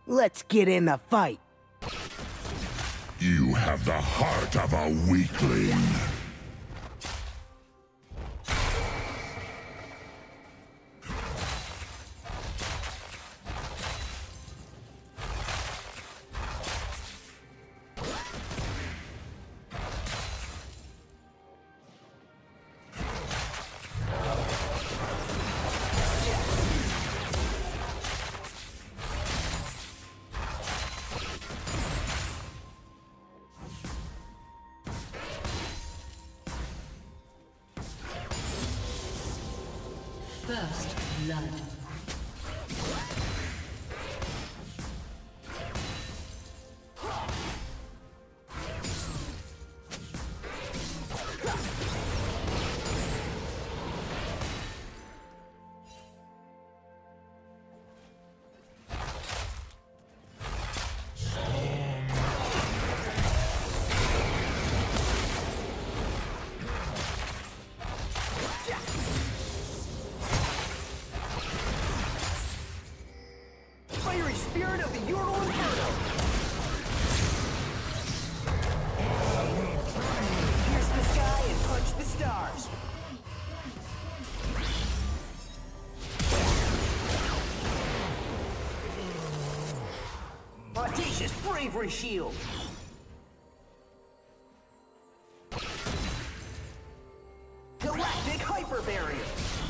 Let's get in the fight. You have the heart of a weakling. First blood. Spirit of the Ural Inferno! Pierce the sky and punch the stars! Audacious Bravery Shield! Galactic Hyper Barrier!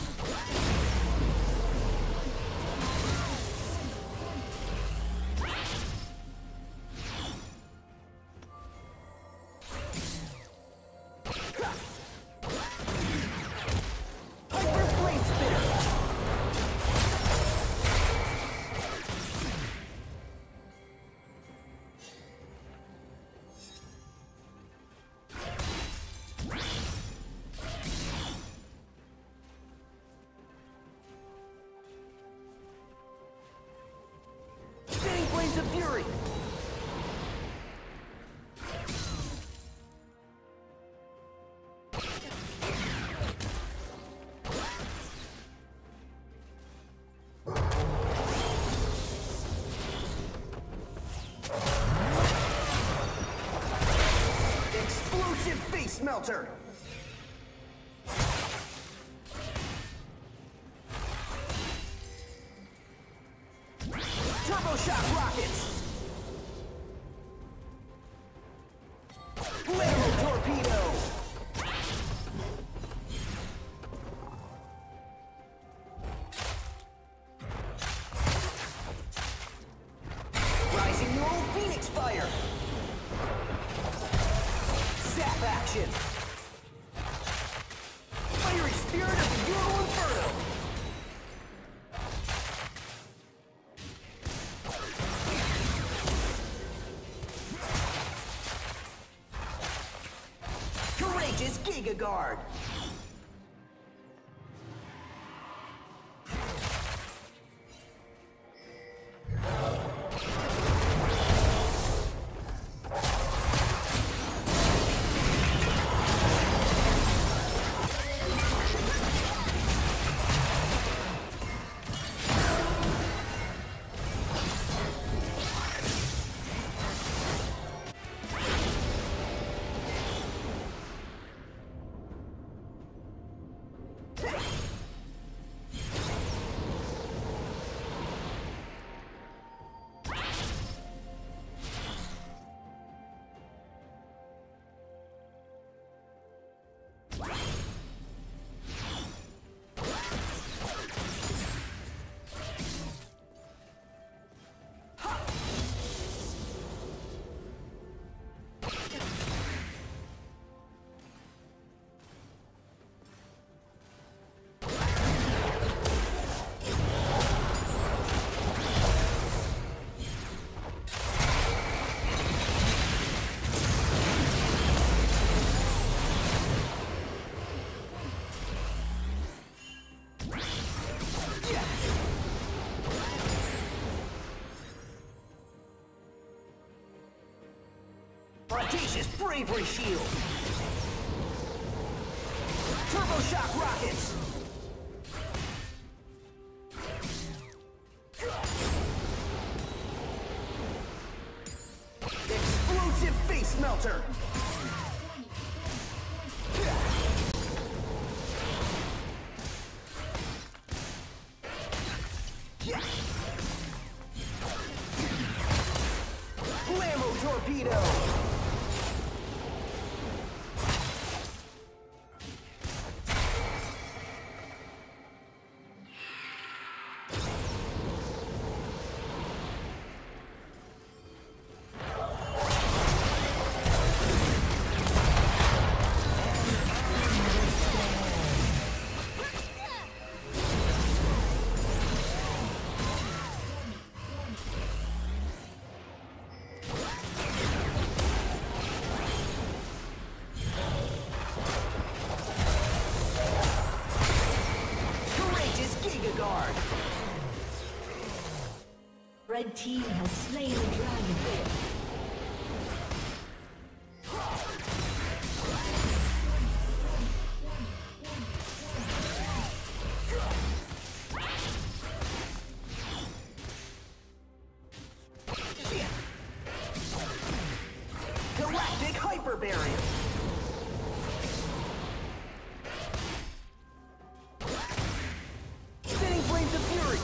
Of Fury! Explosive Face Melter! Turbo Shock Rockets! Blaro Torpedo! Rising Neural Phoenix Fire! Zap Action! Fiery Spirit of the Ural Inferno! Courageous Giga Guard! Audacious Bravery Shield! Turbo Shock Rockets! shelter! Blammo torpedo! Red team has slain the dragon. Galactic hyper barrier. Spinning flames of fury.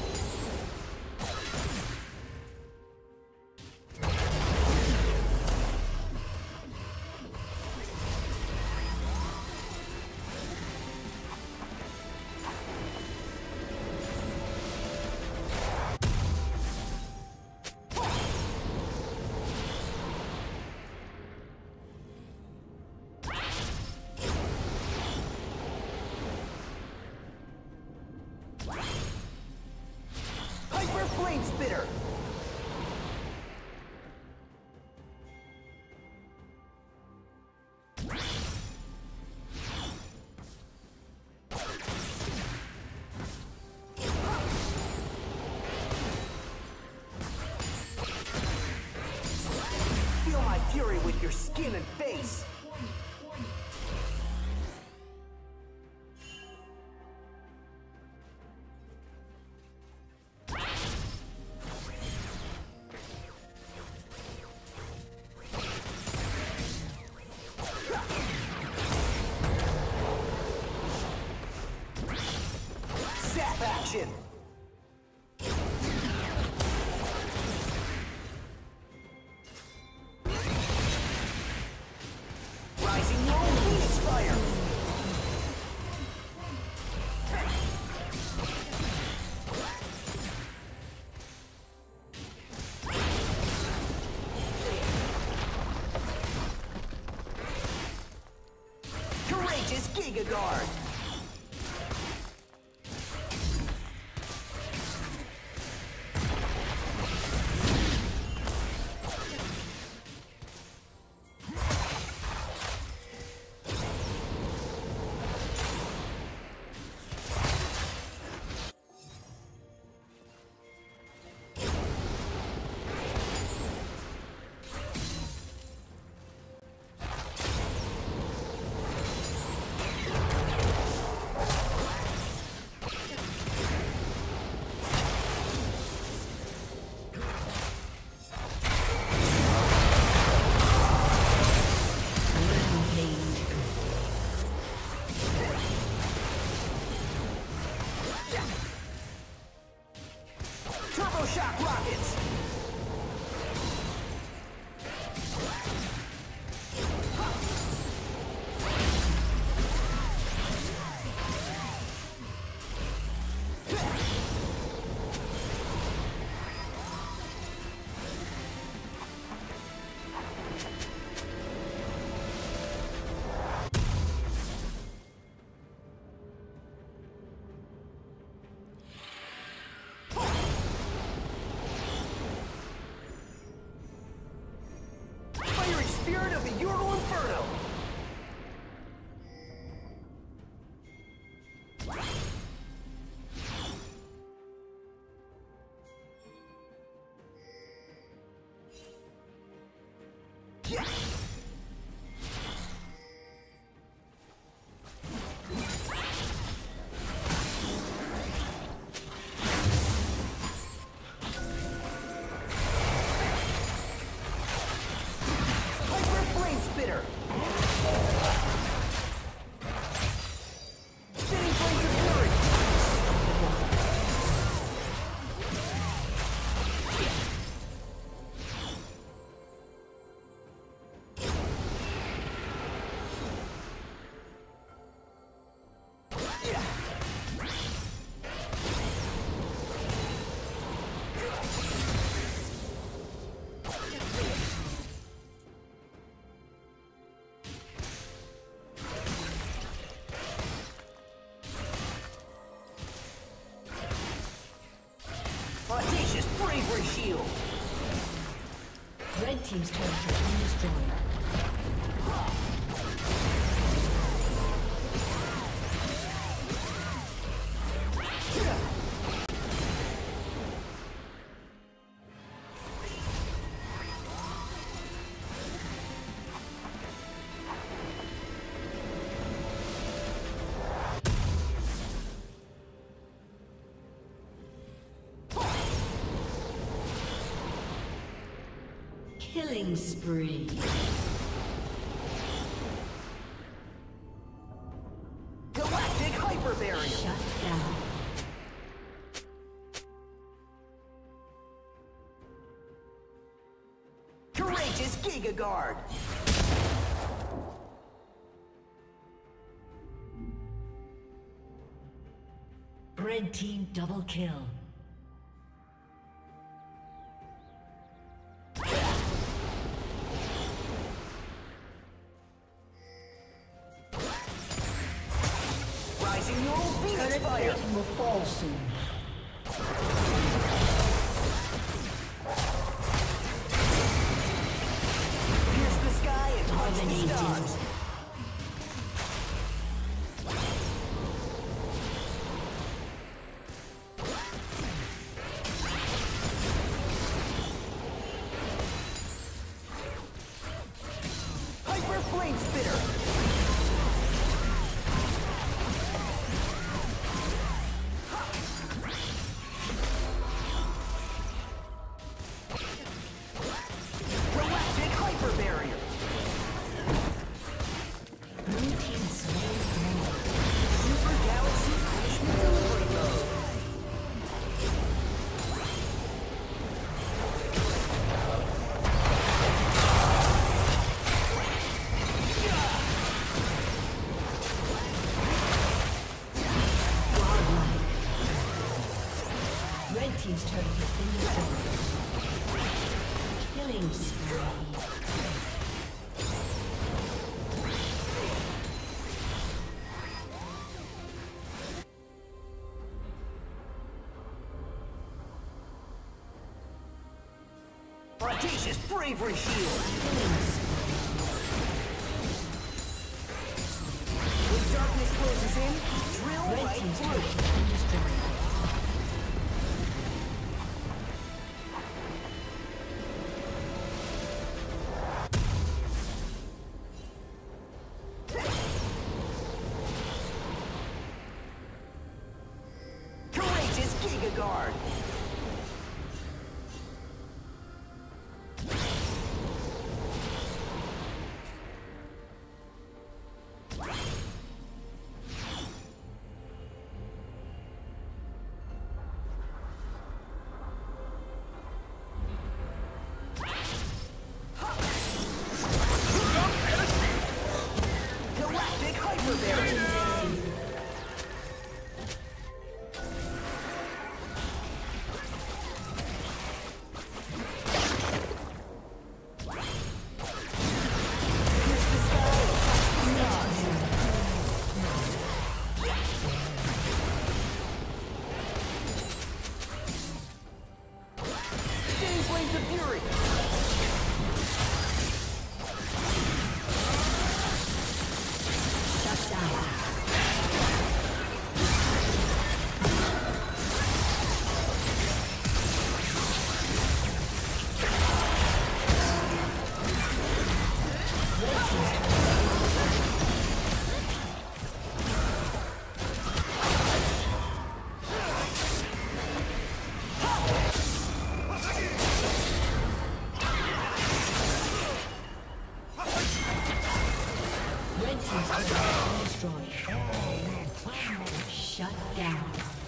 Flame spitter! Feel my fury with your skin and face! Action! Rising Roll Phoenix Fire! Courageous Giga Guard! shield. Red team's turret has been destroyed. Killing spree. Galactic hyper barrier. Shut down. Courageous Giga Guard. Red team double kill. Rising your own Phoenix Fire. Will fall soon. Pierce the sky and touch the stars. Hyper Flame Spitter. Galactic Hyper Barrier. Blue team slain. Super Galaxy Crystal Delivery Mode. Red team's turret has been destroyed. Killing spree. Audacious Bravery Shield. When darkness closes in, drill Red right team's turret through. has been destroyed. Courageous Giga Guard. Galactic Hyper Barrier. Pierce the sky and touch the stars. Sting Blades of Fury. Shut down. Red team's turret has been destroyed. Shut down.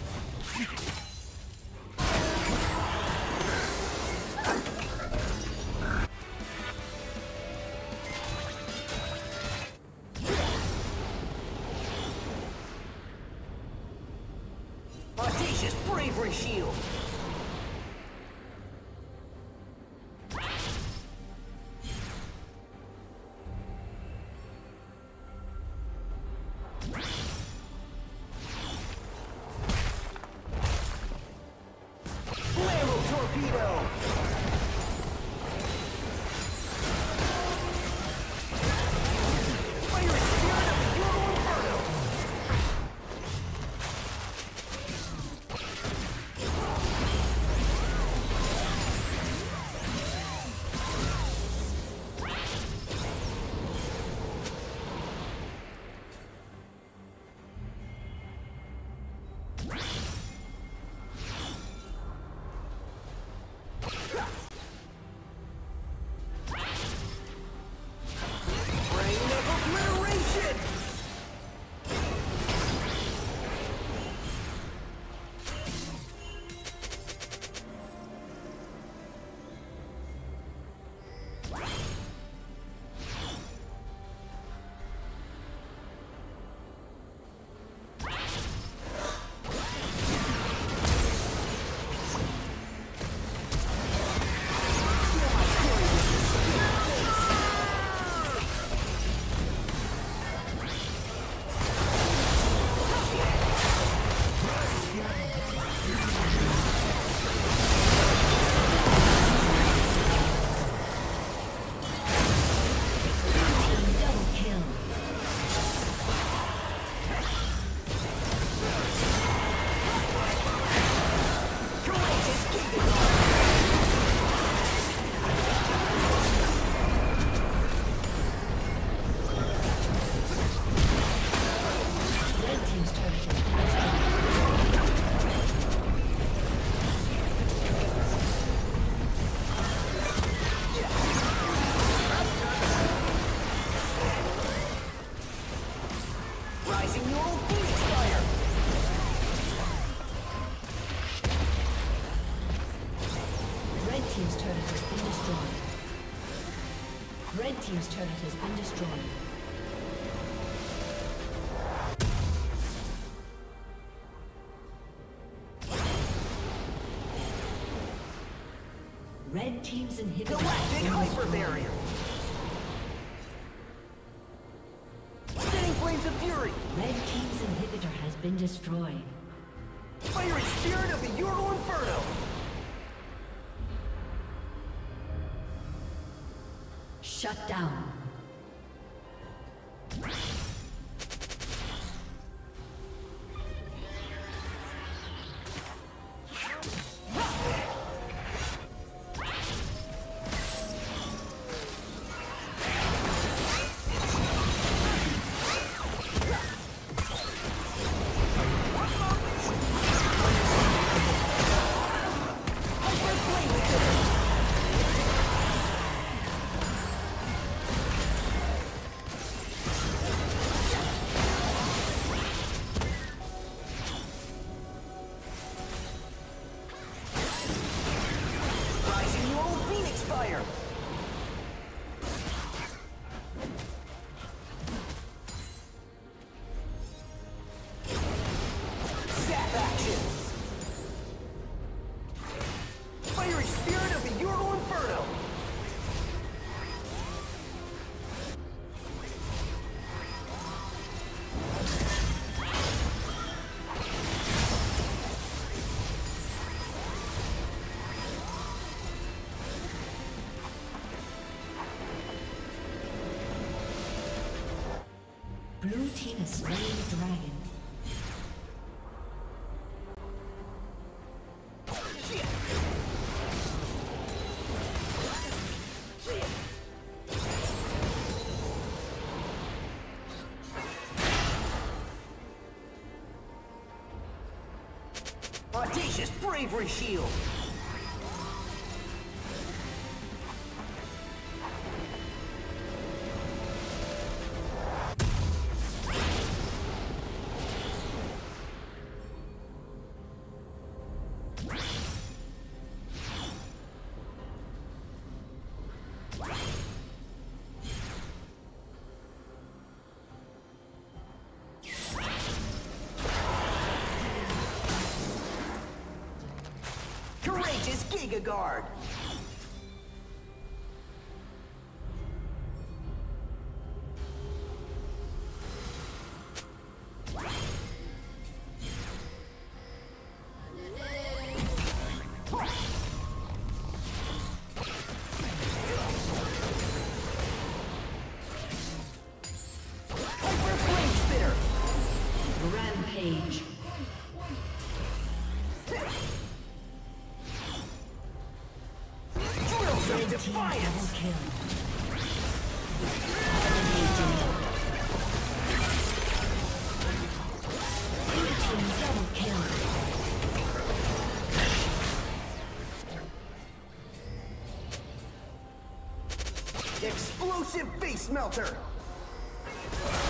Audacious Bravery Shield. Flammo Torpedo. team's turret has been destroyed. Red team's turret has been destroyed. Red team's inhibitor. Galactic hyper barrier. Spinning flames of fury. Red team's inhibitor has been destroyed. Fiery spirit of the Ural Inferno. Shut down. Blue team has slain the dragon. Audacious bravery shield. Courageous Giga Guard. Hyper Flame Spitter. Rampage. Red team double kill. Blue team double kill. Explosive Face Melter.